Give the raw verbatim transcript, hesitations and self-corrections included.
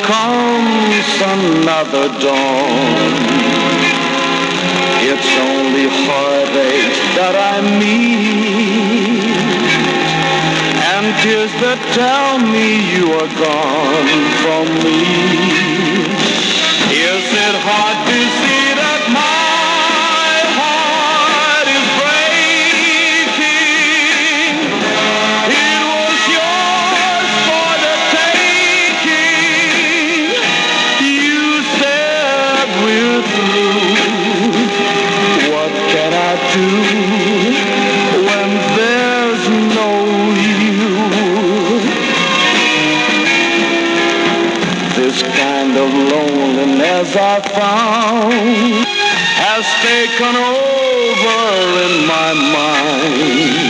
comes another dawn. It's only heartache that I meet, and tears that tell me you are gone from me. Is it hard to see that my heart is breaking? It was yours for the taking. You said we're through. What can I do when there's no you? This kind of loneliness I found has taken over in my mind.